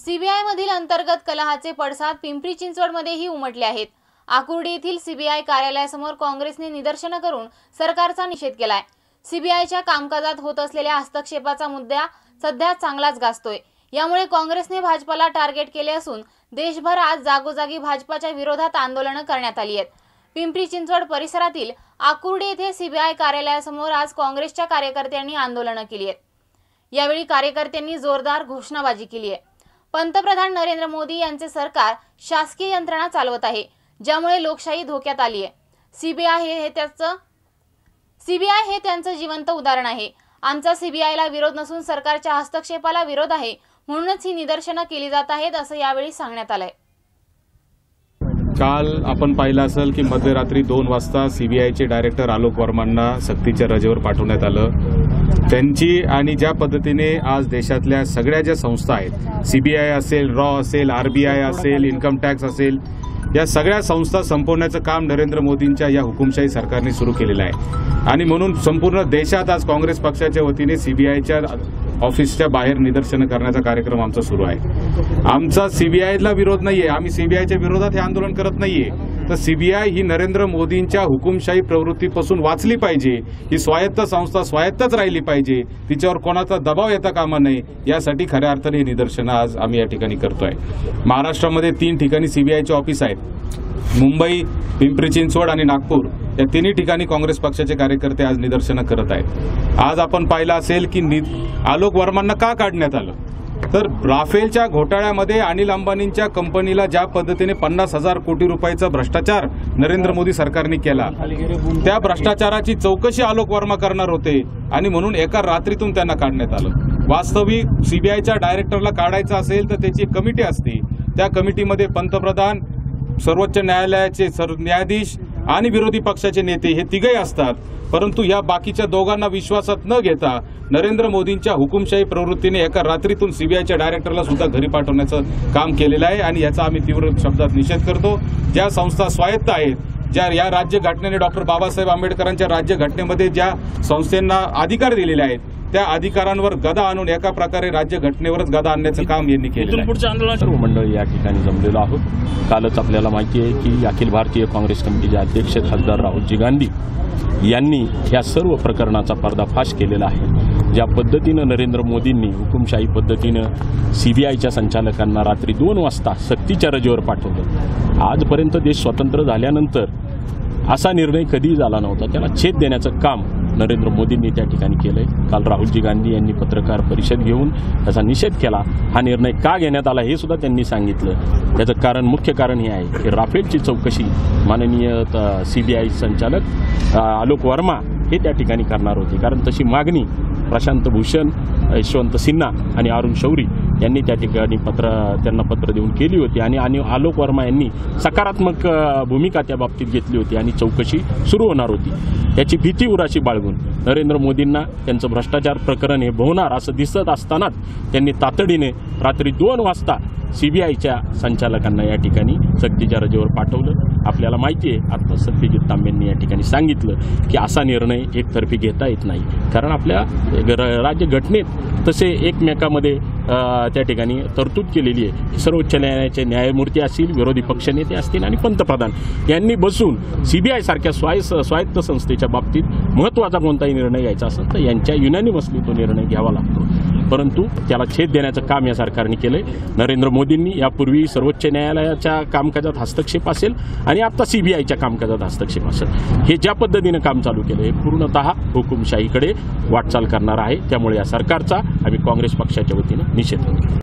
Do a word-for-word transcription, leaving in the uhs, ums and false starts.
CBI मधील अंतर्गत कलहाचे पडसाद पिंपरी चिंचवडमध्येही उमटले आहेत। आकुर्डी येथील सीबीआय कार्यालयासमोर काँग्रेसने निदर्शने करून सरकारचा निषेध केलाय। सीबीआयच्या कामकाजात होत असलेल्या हस्तक्षेपाचा मुद्दा सध्या चांगलाच गाजतोय। यामुळे काँग्रेसने भाजपला टार्गेट केले असून देशभर आज जागोजागी भाजपच्या विरोधात आंदोलने करण्यात आली आहेत। पिंपरी चिंचवड परिसरातील आकुर्डी येथे सीबीआय कार्यालयासमोर आज काँग्रेसच्या कार्यकर्त्यांनी आंदोलने केली आहेत। यावेळी कार्यकर्त्यांनी जोरदार घोषणाबाजी केली आहे। पंतप्रधान नरेंद्र मोदी यांचे सरकार शासकीय यंत्रणा चालवत आहे, ज्यामुळे लोकशाही धोक्यात आली आहे। सीबीआय हे त्याचं सीबीआय हे त्यांचं जिवंत उदाहरण आहे। आमचा सीबीआयला विरोध नसून सरकारच्या हस्तक्षेपाला विरोध आहे, म्हणूनच ही निदर्शने केली जात आहेत असं यावेळी सांगण्यात आलंय। काल आपण पाहिलं असेल की मध्यरात्री दोन वाजता सीबीआयचे डायरेक्टर आलोक वर्मांना सक्तीच्या रजेवर पाठवण्यात आलं। त्यांची आणि ज्या पद्धतीने आज देशातल्या सगळ्या ज्या संस्था आहेत, सीबीआय असेल, रॉ असेल, आरबीआय असेल, इन्कम टॅक्स असेल, या सगळ्या संस्था संपवण्याचं काम नरेंद्र मोदींच्या या हुकुमशाही सरकारने सुरू केलेलं आहे। आणि म्हणून संपूर्ण देशात आज काँग्रेस पक्षाच्या वतीने सीबीआयच्या ऑफिसच्या बाहेर निदर्शनं करण्याचा कार्यक्रम आमचा सुरू आहे। आमचा सीबीआयला विरोध नाहीये, आम्ही सीबीआयच्या विरोधात हे आंदोलन करत नाहीये। तर सीबीआय ही नरेंद्र मोदींच्या हुकुमशाही प्रवृत्तीपासून वाचली पाहिजे, ही स्वायत्त संस्था स्वायत्तच राहिली पाहिजे, तिच्यावर कोणाचा दबाव येता कामा नये, यासाठी खऱ्या अर्थाने हे निदर्शनं आज आम्ही या ठिकाणी करतोय। महाराष्ट्रामध्ये तीन ठिकाणी सीबीआयचे ऑफिस आहेत, मुंबई, पिंपरी चिंचवड आणि नागपूर। या तिन्ही ठिकाणी काँग्रेस पक्षाचे कार्यकर्ते आज निदर्शनं करत आहेत। आज आपण पाहिलं असेल की आलोक वर्मांना का काढण्यात आलं, तर राफेलच्या घोटाळ्यामध्ये अनिल अंबानींच्या कंपनीला ज्या पद्धतीने पन्नास हजार कोटी रुपयाचा भ्रष्टाचार नरेंद्र मोदी सरकारने केला, त्या भ्रष्टाचाराची चौकशी आलोक वर्मा करणार होते आणि म्हणून एका रात्रीतून त्यांना काढण्यात आलं। वास्तविक सीबीआयच्या डायरेक्टरला काढायचं असेल तर त्याची कमिटी असते, त्या कमिटीमध्ये पंतप्रधान, सर्वोच्च न्यायालयाचे न्यायाधीश आणि विरोधी पक्षाचे नेते हे तिघही असतात। परंतु या बाकीच्या दोघांना विश्वासात न घेता नरेंद्र मोदींच्या हुकुमशाही प्रवृत्तीने एका रात्रीतून सीबीआयच्या डायरेक्टरला सुद्धा घरी पाठवण्याचं काम केलेलं आहे आणि याचा आम्ही तीव्र शब्दात निषेध करतो। ज्या संस्था स्वायत्त आहेत, ज्या या राज्यघटनेने डॉक्टर बाबासाहेब आंबेडकरांच्या राज्यघटनेमध्ये ज्या संस्थांना अधिकार दिलेले आहेत, त्या अधिकारांवर गदा आणून एका प्रकारे राज्यघटनेवरच गदा आणण्याचं काम यांनी केलं। सर्व मंडळ या ठिकाणी जमलेलो आहोत। कालच आपल्याला माहिती आहे की अखिल भारतीय काँग्रेस कमिटीचे अध्यक्ष खासदार राहुलजी गांधी यांनी या सर्व प्रकरणाचा पर्दाफाश केलेला आहे। ज्या पद्धतीनं नरेंद्र मोदींनी हुकुमशाही पद्धतीनं सीबीआयच्या संचालकांना रात्री दोन वाजता सक्तीच्या रजेवर पाठवलं। आजपर्यंत देश स्वतंत्र झाल्यानंतर असा निर्णय कधीही झाला नव्हता। त्याला छेद देण्याचं काम नरेंद्र मोदींनी त्या ठिकाणी केलंय। काल राहुलजी गांधी यांनी पत्रकार परिषद घेऊन त्याचा निषेध केला। हा निर्णय का घेण्यात आला हे सुद्धा त्यांनी सांगितलं। त्याचं कारण, मुख्य कारण हे आहे की राफेलची चौकशी माननीय सीबीआय संचालक आलोक वर्मा हे त्या ठिकाणी करणार होते, कारण तशी मागणी प्रशांत भूषण, यशवंत सिन्हा आणि अरुण शौरी यांनी त्या ठिकाणी पत्र त्यांना पत्र देऊन केली होती आणि आणि आलोक वर्मा यांनी सकारात्मक भूमिका त्या बाबतीत घेतली होती आणि चौकशी सुरू होणार होती। याची भीती उराशी बाळगून नरेंद्र मोदींना त्यांचं भ्रष्टाचार प्रकरण हे भोवणार असं दिसत असतानाच त्यांनी तातडीने रात्री दोन वाजता सीबीआयच्या संचालकांना या ठिकाणी सक्तीच्या रजेवर पाठवलं। आपल्याला माहिती आहे, आता सत्यजित तांबेंनी या ठिकाणी सांगितलं की असा निर्णय एकतर्फी घेता येत नाही, कारण आपल्या राज्यघटनेत तसे एकमेकामध्ये त्या ठिकाणी तरतूद केलेली आहे। सर्वोच्च न्यायालयाचे न्यायमूर्ती असतील, विरोधी पक्षनेते असतील आणि पंतप्रधान यांनी बसून सीबीआय सारख्या स्वाय स्वायत्त संस्थेच्या बाबतीत महत्त्वाचा कोणताही निर्णय घ्यायचा असेल तर यांच्या युनॅनिमसली तो निर्णय घ्यावा लागतो, परंतु त्याला छेद देण्याचं काम या सरकारने केलंय। नरेंद्र मोदींनी यापूर्वी सर्वोच्च न्यायालयाच्या कामकाजात हस्तक्षेप असेल आणि आता सीबीआयच्या कामकाजात हस्तक्षेप असेल, हे ज्या पद्धतीने काम चालू केलं हे पूर्णतः हुकुमशाहीकडे वाटचाल करणार आहे। त्यामुळे या सरकारचा आम्ही काँग्रेस पक्षाच्या वतीने निषेध करतो।